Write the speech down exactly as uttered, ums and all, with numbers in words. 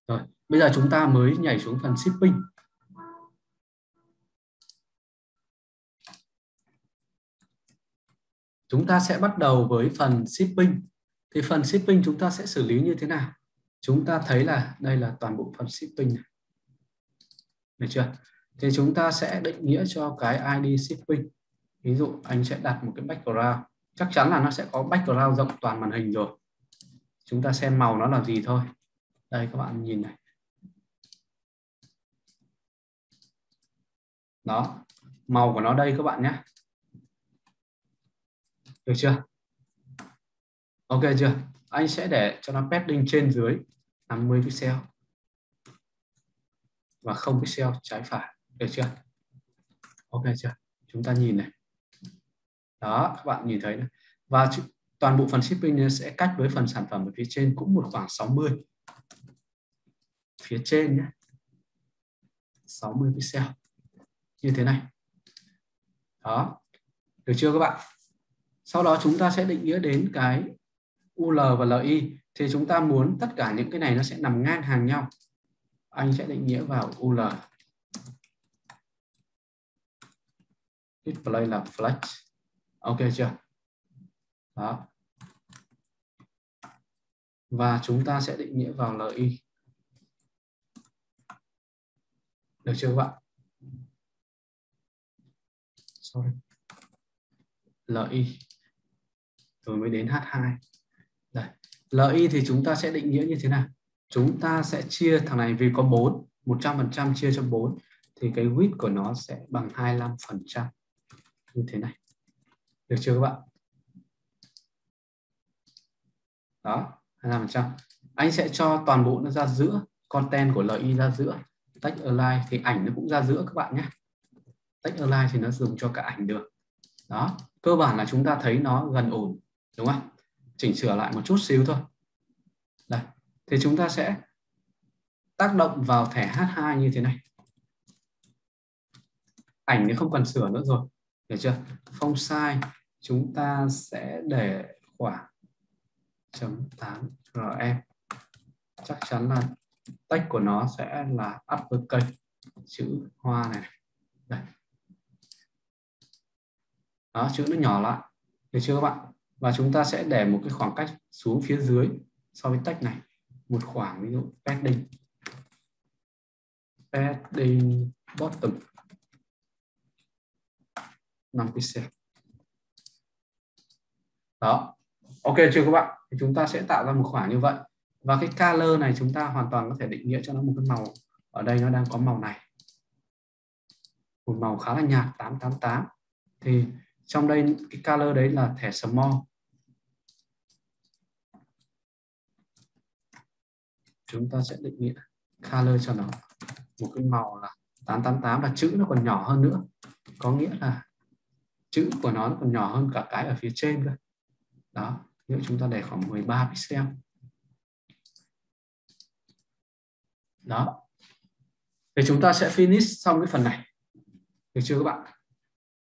Rồi, bây giờ chúng ta mới nhảy xuống phần shipping. Chúng ta sẽ bắt đầu với phần shipping. Thì phần shipping chúng ta sẽ xử lý như thế nào? Chúng ta thấy là đây là toàn bộ phần shipping này. Được chưa? Thì chúng ta sẽ định nghĩa cho cái i đê shipping. Ví dụ anh sẽ đặt một cái background. Chắc chắn là nó sẽ có background rộng toàn màn hình rồi. Chúng ta xem màu nó là gì thôi. Đây các bạn nhìn này. Đó, màu của nó đây các bạn nhé. Được chưa? Ok chưa? Anh sẽ để cho nó padding trên dưới năm mươi pixel và không pixel trái phải. Được chưa? Ok chưa? Chúng ta nhìn này. Đó, các bạn nhìn thấy này. Và toàn bộ phần shipping sẽ cách với phần sản phẩm ở phía trên cũng một khoảng sáu mươi. Phía trên nhé. sáu mươi pixel. Như thế này. Đó. Được chưa các bạn? Sau đó chúng ta sẽ định nghĩa đến cái u lờ và lờ i. Thì chúng ta muốn tất cả những cái này nó sẽ nằm ngang hàng nhau. Anh sẽ định nghĩa vào u lờ. Display là flex. Ok chưa? Đó. Và chúng ta sẽ định nghĩa vào lờ i. Được chưa các bạn? Sorry. lờ i. Rồi mới đến hát hai. Đây. lờ i thì chúng ta sẽ định nghĩa như thế nào? Chúng ta sẽ chia thằng này vì có bốn, một trăm phần trăm chia cho bốn thì cái width của nó sẽ bằng hai mươi lăm phần trăm. Như thế này. Được chưa các bạn? Đó, hai mươi lăm phần trăm. Anh sẽ cho toàn bộ nó ra giữa, content của lờ i ra giữa. Text align thì ảnh nó cũng ra giữa các bạn nhé. Text align thì nó dùng cho cả ảnh được. Đó, cơ bản là chúng ta thấy nó gần ổn, đúng không? Chỉnh sửa lại một chút xíu thôi. Đây, thì chúng ta sẽ tác động vào thẻ hát hai như thế này. Ảnh thì không cần sửa nữa rồi, được chưa? Font size chúng ta sẽ để khoảng chấm tám rem. Chắc chắn là text của nó sẽ là uppercase, chữ hoa này. Đây. Đó, chữ nó nhỏ lại, được chưa các bạn? Và chúng ta sẽ để một cái khoảng cách xuống phía dưới so với text này, một khoảng ví dụ padding padding bottom năm pixel. Đó, ok chưa các bạn? Thì chúng ta sẽ tạo ra một khoảng như vậy. Và cái color này chúng ta hoàn toàn có thể định nghĩa cho nó một cái màu. Ở đây nó đang có màu này, một màu khá là nhạt, tám tám tám. Thì trong đây cái color đấy là thẻ small. Chúng ta sẽ định nghĩa color cho nó một cái màu là tám tám tám, và chữ nó còn nhỏ hơn nữa. Có nghĩa là chữ của nó, nó còn nhỏ hơn cả cái ở phía trên cơ. Đó, nếu chúng ta để khoảng mười ba pixel. Đó. Thì chúng ta sẽ finish xong cái phần này. Được chưa các bạn?